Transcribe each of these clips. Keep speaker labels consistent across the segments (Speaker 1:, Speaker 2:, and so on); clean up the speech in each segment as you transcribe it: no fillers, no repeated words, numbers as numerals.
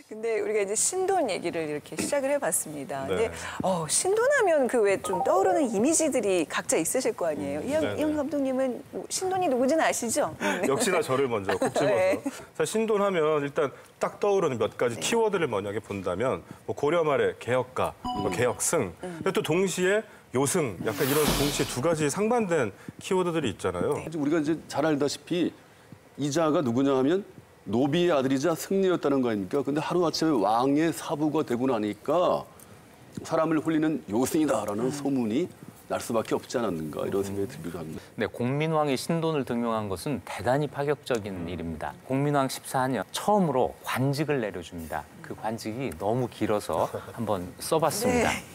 Speaker 1: 근데 우리가 이제 신돈 얘기를 이렇게 시작을 해봤습니다.
Speaker 2: 네.
Speaker 1: 근데 신돈하면 그 왜 좀 떠오르는 이미지들이 각자 있으실 거 아니에요. 이영 감독님은 신돈이 누군지는 아시죠?
Speaker 2: 역시나 저를 먼저 콕 집어서.
Speaker 1: 네.
Speaker 2: 사실 신돈하면 일단 딱 떠오르는 몇 가지 키워드를 만약에 본다면 뭐 고려 말의 개혁가, 뭐 개혁승, 근데 또 동시에 요승, 약간 이런 동시에 두 가지 상반된 키워드들이 있잖아요.
Speaker 3: 우리가 이제 잘 알다시피 이자가 누구냐 하면 노비의 아들이자 승리였다는 거 아닙니까? 근데 하루아침에 왕의 사부가 되고 나니까 사람을 홀리는 요승이다라는 소문이 날 수밖에 없지 않았는가 이런 생각이 들기도 합니다.
Speaker 4: 네, 공민왕이 신돈을 등용한 것은 대단히 파격적인 일입니다. 공민왕 14년 처음으로 관직을 내려줍니다. 그 관직이 너무 길어서 한번 써봤습니다.
Speaker 1: 네.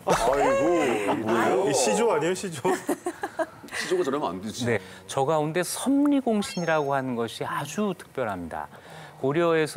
Speaker 3: 아이고,
Speaker 2: 이 시조 아니에요, 시조?
Speaker 3: 시조가 저러면 안 되지.
Speaker 4: 네, 저 가운데 섭리공신이라고 하는 것이 아주 특별합니다. 고려에서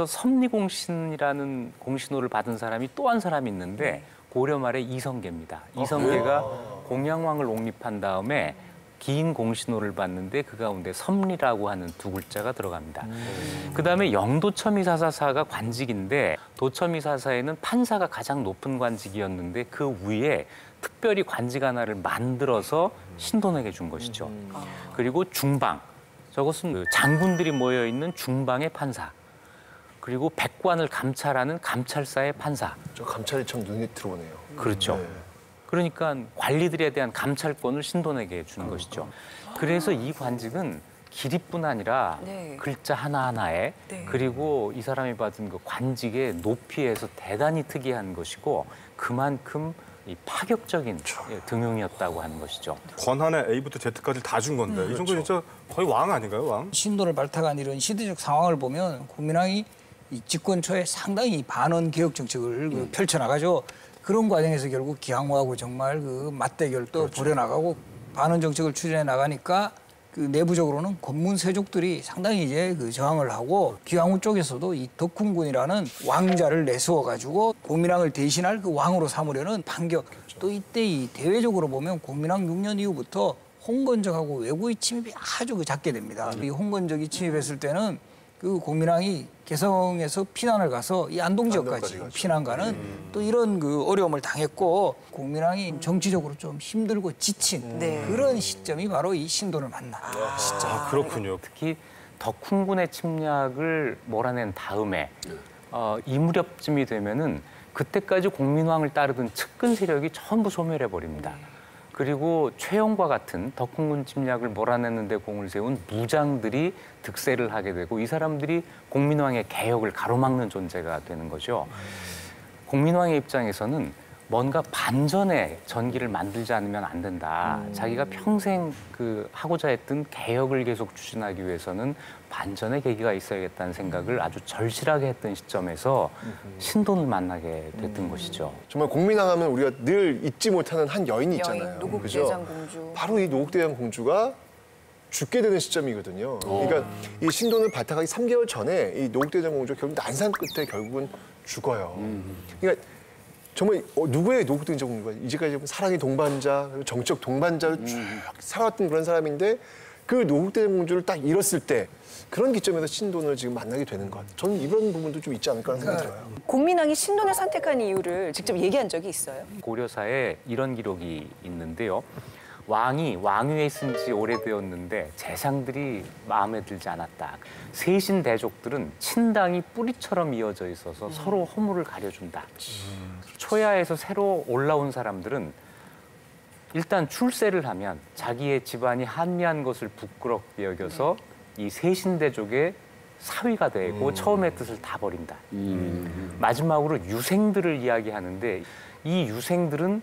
Speaker 4: 섭리공신이라는 공신호를 받은 사람이 또 한 사람이 있는데 고려 말의 이성계입니다. 이성계가 공양왕을 옹립한 다음에 긴 공신호를 받는데 그 가운데 섭리라고 하는 두 글자가 들어갑니다. 그다음에 영도처미사사사가 관직인데 도처미사사에는 판사가 가장 높은 관직이었는데 그 위에 특별히 관직 하나를 만들어서 신돈에게 준 것이죠. 그리고 중방, 저것은 그 장군들이 모여있는 중방의 판사. 그리고 백관을 감찰하는 감찰사의 판사.
Speaker 5: 저 감찰이 참 눈에 들어오네요.
Speaker 4: 그렇죠.
Speaker 5: 네.
Speaker 4: 그러니까 관리들에 대한 감찰권을 신돈에게 주는 것이죠. 그래서 이 관직은 길이뿐 아니라
Speaker 1: 네.
Speaker 4: 글자 하나하나에
Speaker 1: 네.
Speaker 4: 그리고 이 사람이 받은 그 관직의 높이에서 대단히 특이한 것이고 그만큼 이 파격적인 등용이었다고 하는 것이죠.
Speaker 2: 권한의 A부터 Z까지 다 준 건데 이 정도 진짜 거의 왕 아닌가요, 왕?
Speaker 6: 신돈을 발탁한 이런 시대적 상황을 보면 국민왕이 이 집권 초에 상당히 반원 개혁 정책을 펼쳐나가죠. 그런 과정에서 결국 기항호하고 정말 그 맞대결도 벌여나가고 반원 정책을 추진해 나가니까 그 내부적으로는 권문 세족들이 상당히 이제 그 저항을 하고 기항후 쪽에서도 이 덕훈군이라는 왕자를 내세워가지고 공민왕을 대신할 그 왕으로 삼으려는 반격. 또 이때 이 대외적으로 보면 공민왕 6년 이후부터 홍건적하고 외구의 침입이 아주 작게 됩니다. 이 홍건적이 침입했을 때는 그 공민왕이 개성에서 피난을 가서 이 안동 지역까지 피난 가는 또 이런 그 어려움을 당했고 공민왕이 정치적으로 좀 힘들고 지친 그런 시점이 바로 이 신돈을 만난 시점.
Speaker 2: 아, 그렇군요.
Speaker 4: 특히 덕훈군의 침략을 몰아낸 다음에 이 무렵쯤이 되면은 그때까지 공민왕을 따르던 측근 세력이 전부 소멸해 버립니다. 그리고 최영과 같은 덕훈군 침략을 몰아내는 데 공을 세운 무장들이 득세를 하게 되고 이 사람들이 공민왕의 개혁을 가로막는 존재가 되는 거죠. 공민왕의 입장에서는 뭔가 반전의 전기를 만들지 않으면 안 된다. 자기가 평생 그 하고자 했던 개혁을 계속 추진하기 위해서는 반전의 계기가 있어야겠다는 생각을 아주 절실하게 했던 시점에서 신돈을 만나게 됐던 것이죠.
Speaker 5: 정말 공민왕하면 우리가 늘 잊지 못하는 한 여인이 있잖아요.
Speaker 1: 노국대장공주.
Speaker 5: 바로 이 노국대장공주가 죽게 되는 시점이거든요. 그러니까 이 신돈을 발탁하기 3개월 전에 이 노국대장공주가 결국 난산 끝에 결국은 죽어요. 그러니까 정말 누구의 노국대장공주가 이제까지 사랑의 동반자, 정적 동반자를 쭉 살아왔던 그런 사람인데 그 노국대장공주를 딱 잃었을 때 그런 기점에서 신돈을 지금 만나게 되는 것. 저는 이런 부분도 좀 있지 않을까 하는 생각이 들어요.
Speaker 1: 공민왕이 신돈을 선택한 이유를 직접 얘기한 적이 있어요.
Speaker 4: 고려사에 이런 기록이 있는데요. 왕이 왕위에 있은 지 오래되었는데 재상들이 마음에 들지 않았다. 세신 대족들은 친당이 뿌리처럼 이어져 있어서 서로 허물을 가려준다. 초야에서 새로 올라온 사람들은 일단 출세를 하면 자기의 집안이 한미한 것을 부끄럽게 여겨서 이 세신 대족의 사위가 되고 처음의 뜻을 다 버린다. 마지막으로 유생들을 이야기하는데 이 유생들은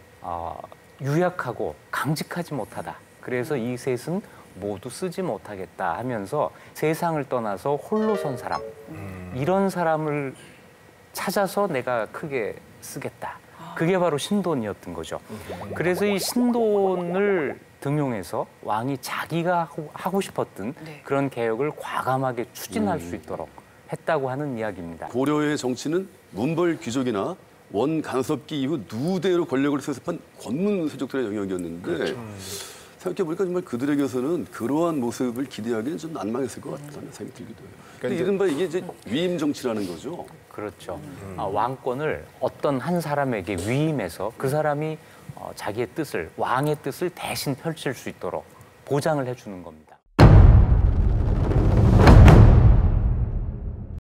Speaker 4: 유약하고 강직하지 못하다. 그래서 이 셋은 모두 쓰지 못하겠다 하면서 세상을 떠나서 홀로 선 사람. 이런 사람을 찾아서 내가 크게 쓰겠다. 그게 바로 신돈이었던 거죠. 그래서 이 신돈을 등용해서 왕이 자기가 하고 싶었던 그런 개혁을 과감하게 추진할 수 있도록 했다고 하는 이야기입니다.
Speaker 3: 고려의 정치는 문벌 귀족이나 원 간섭기 이후 누대로 권력을 세습한 권문 세족들의 영역이었는데 생각해보니까 정말 그들에게서는 그러한 모습을 기대하기는 좀 난망했을 것 같다는 생각이 들기도 해요. 근데 이른바 이게 이제 위임 정치라는 거죠.
Speaker 4: 그렇죠. 왕권을 어떤 한 사람에게 위임해서 그 사람이 자기의 뜻을 왕의 뜻을 대신 펼칠 수 있도록 보장을 해주는 겁니다.